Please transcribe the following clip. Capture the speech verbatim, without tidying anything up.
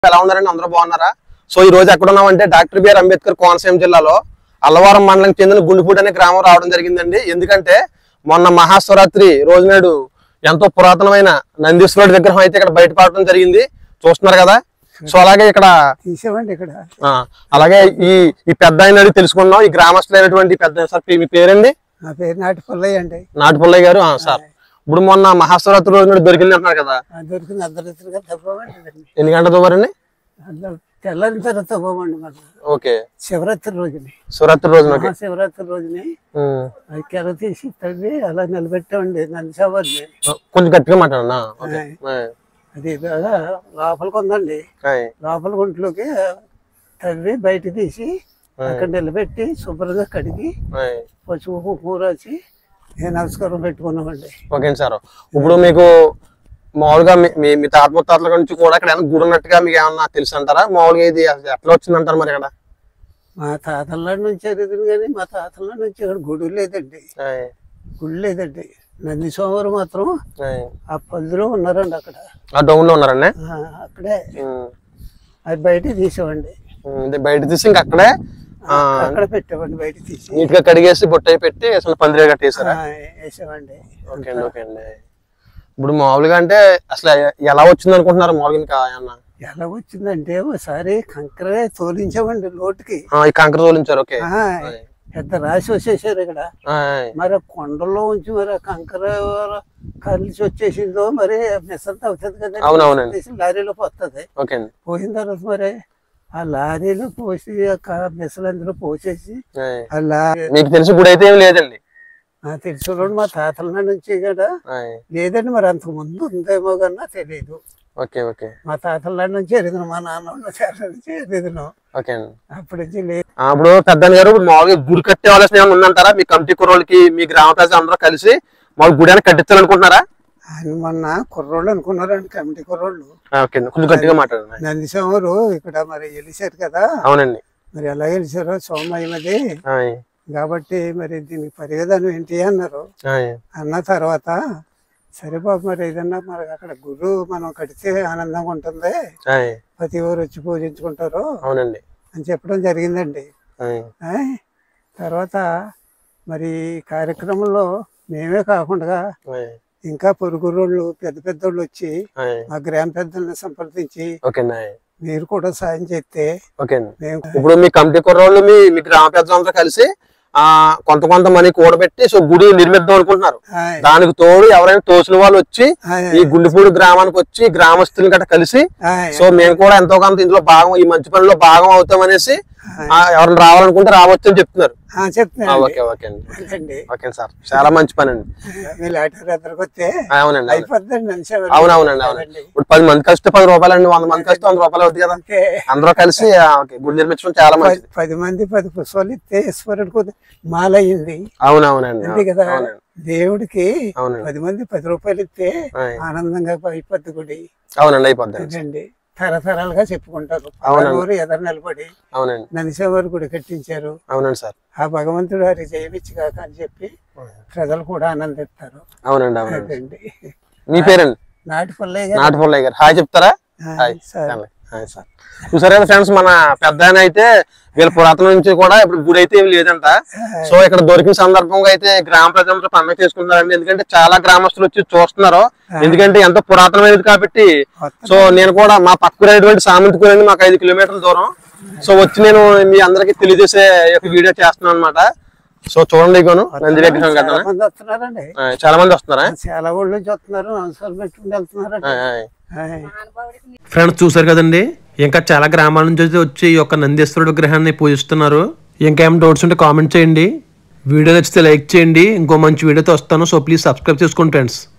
ఎలా ఉన్నారండి అందరూ బాగున్నారా? సో ఈ రోజు ఎక్కడ ఉన్నామంటే డాక్టర్ బిఆర్ అంబేద్కర్ కోనసీమ జిల్లాలో అల్లవరం మండలం చెందిన గుండుపూడి అనే గ్రామం రావడం జరిగిందండి. ఎందుకంటే మొన్న మహాశివరాత్రి రోజు నాడు ఎంతో పురాతనమైన నందీశ్వరుడి విగ్రహం అయితే ఇక్కడ బయటపడటం జరిగింది, చూస్తున్నారు కదా. సో అలాగే ఇక్కడ ఇక్కడ అలాగే ఈ ఈ పెద్ద ఆయన తెలుసుకున్నాం. ఈ గ్రామస్తులైనటువంటి పెద్ద సార్ మీ పేరండి? నా పేరు నాటి పుల్లయ్య అండి. నాటి పుల్లయ్య గారు. సార్ ఇప్పుడు మొన్న మహాశివరాత్రి రోజు నాడు దొరికింది అంటున్నారు కదా, దొరికింది అర్ధరాత్రిగా తప్పమండి. ఎన్ని గంటల తవ్వారండి? తెల్లారి తర్వాత తవ్వమండి. మరి ఓకే, శివరాత్రి రోజుని శివరాత్రి రోజున శివరాత్రి రోజుని అది కెర తీసి తవ్వి అలా నిలబెట్టామండి నందిసావర్ని. కొంచెం గట్టిగా మాట్లాడనా? అది లోపలికి ఉందండి, లోపల గుంట్లోకి తవ్వి బయట తీసి అక్కడ నిలబెట్టి శుభ్రంగా కడిగి పసుపు కూరాచి నమస్కారం పెట్టుకున్నామండి. ఓకే సార్, ఇప్పుడు మీకు మామూలుగా మీ తాత ముత్తాతల నుంచి కూడా ఇక్కడ గుడి ఉన్నట్టుగా మీకు ఏమన్నా తెలుసు అంటారా? మామూలుగా ఇది ఎట్లా వచ్చిందంటారు మరి ఇక్కడ? మా తాతల నుంచి అడిగింది కానీ మా తాతల నుంచి ఇక్కడ గుడి లేదండి, గుడి లేదండి. నంది సోమవారం మాత్రం ఆ పదిలో ఉన్నారండి, అక్కడ ఆ డౌన్ లో ఉన్నారండి. అక్కడే అది బయట తీసామండి, బయట తీసి ఇంకా అక్కడే అక్కడ పెట్టామండి. బయట తీసి నీట్ గా కడిగేసి బొట్టయి పెట్టి అసలు పందిరే కట్టేసారా? వేసామండి. ఓకే అండి, ఓకే అండి. ఇప్పుడు మామూలుగా అంటే అసలు ఎలా వచ్చింది అనుకుంటున్నారు? మామూలుగా ఇంకా ఎలా వచ్చిందంటే ఒకసారి కంకర తోలించామండి లోటుకి. ఈ కంకర తోలించారు. ఓకే, పెద్ద రాసి వచ్చేసారు ఇక్కడ. మరి కొండల్లో ఉంచి మరి కంకర కలిసి వచ్చేసిందో మరి మిసంత అవుతుంది కదా, అవునవునండి, లారీలో పోతుంది. పోయిన తర్వాత మరి ఆ లారీలో పోసి మిసలు అందులో పోసేసి ఆ లారీ మీకు తెలిసి గుడి అయితే ఏం లేదండి? తెలుసు మా తాతల నుంచి కదా లేదండి, మరి అంతకు ముందు ఉందేమో కన్నా తెలియదు. ఓకే ఓకే, మా తాతల నుంచి ఎరిగిన మా నాన్న నుంచి ఎరిగిన అప్పటి నుంచి లేదు. ఇప్పుడు పెద్ద గారు మామూలుగా గుడి కట్టే వాళ్ళకి ఏమైనా ఉందంటారా? మీ కమిటీ కుర్రోళ్ళకి మీ గ్రామ ప్రజలు అందరూ కలిసి మామూలు గుడి అని కట్టించాలనుకుంటున్నారా? ఆయన మొన్న కుర్రోళ్ళు అనుకున్నారండి, కమిటీ కుర్రోళ్ళు. కొంచెం గట్టిగా మాట్లాడండి. నందిసోమరు ఇక్కడ మరి గెలిచారు కదా. అవునండి, మరి ఎలా గెలిచారో సోమయ్యది కాబట్టి మరి దీనికి పరిగెదనం ఏంటి అన్నారు. అన్న తర్వాత సరే బాబు మరి ఏదన్నా మరి అక్కడ గురు మనం కడితే ఆనందంగా ఉంటుంది, ప్రతి ఊరు వచ్చి పూజించుకుంటారు అని చెప్పడం జరిగిందండి. తర్వాత మరి కార్యక్రమంలో మేమే కాకుండా ఇంకా పొరుగురోళ్ళు పెద్ద పెద్దోళ్ళు వచ్చి మా గ్రామ పెద్దల్ని సంప్రదించి మీరు కూడా సాయం చేస్తే ఇప్పుడు మీ కమిటీ కుర్రోళ్ళు మీ మీ గ్రామ పెద్దలంతా కలిసి ఆ కొంత కొంత మనీ కూడబెట్టి సో గుడి నిర్మిద్దాం అనుకుంటున్నారు. దానికి తోడు ఎవరైనా తోచిన వాళ్ళు వచ్చి ఈ గుండెపూడి గ్రామానికి వచ్చి గ్రామస్తులు గట్రా కలిసి సో మేము కూడా ఎంతో కొంత ఇందులో భాగం ఈ మంచి పనిలో భాగం అవుతాం అనేసి ఎవరైనా రావాలనుకుంటే రావచ్చు అని చెప్తున్నారు. ఓకే ఓకే అండి, ఓకే సార్, చాలా మంచి పని అండి. అవునండి, అవునవునండి, అవునండి. ఇప్పుడు పది మంది కలిస్తే పది రూపాయలు అండి, వంద మంది కలిస్తే వంద రూపాయలు అవుతుంది కదా. అందరూ కలిసి గుడి నిర్మించడం చాలా మంచిది. పది మంది పది పుష్పాలు ఇస్తే ఈశ్వరుడికి మాల అయింది. అవునవునండి, అంతే కదా. దేవుడికి పది మంది పది రూపాయలు ఇస్తే ఆనందంగా అయిపోద్ది గుడి. అవునండి, అయిపోద్ది. తరతరాలుగా చెప్పుకుంటారు. ఎదరు నిలబడి నందిసేవారు గుడి కట్టించారు. అవునండి సార్, ఆ భగవంతుడు వారికి జయమిచ్చి కాక అని చెప్పి ప్రజలు కూడా ఆనందిస్తారు. అవునండి, అవునండి. మీ పేరండి? నాటి పుల్లయ్య గారు. నాటి పుల్లయ్య గారు, హాయ్ చెప్తారా? చూసారు కదా ఫ్రెండ్స్, మన పెద్ద ఆయన అయితే వీళ్ళ పురాతన నుంచి కూడా ఇప్పుడు గుడి అయితే ఏమి లేదంట. సో ఇక్కడ దొరికిన సందర్భంగా అయితే గ్రామ ప్రజలంతా పండుగ చేసుకుంటారండి. ఎందుకంటే చాలా గ్రామస్తులు వచ్చి చూస్తున్నారు, ఎందుకంటే ఎంతో పురాతనమైనది కాబట్టి. సో నేను కూడా మా పక్కనటువంటి సామంతకూరు అండి, మాకు ఐదు కిలోమీటర్ల దూరం. సో వచ్చి నేను మీ అందరికి తెలియజేసే వీడియో చేస్తున్నాను అనమాట. సో చూడండి, ఇగోను నంది విగ్రహం కదా, చాలా మంది వస్తున్నారా? చాలా ఊళ్ళో నుంచి వస్తున్నారు, పెట్టుకుని వెళ్తున్నారు. ఫ్రెండ్స్ చూసారు కదండి, ఇంకా చాలా గ్రామాల నుంచి వచ్చి ఈ యొక్క నందీశ్వరుడు విగ్రహాన్ని పూజిస్తున్నారు. ఇంకేం డౌట్స్ ఉంటే కామెంట్ చేయండి, వీడియో నచ్చితే లైక్ చేయండి. ఇంకో మంచి వీడియోతో వస్తాను. సో ప్లీజ్ సబ్స్క్రైబ్ చేసుకోండి ఫ్రెండ్స్.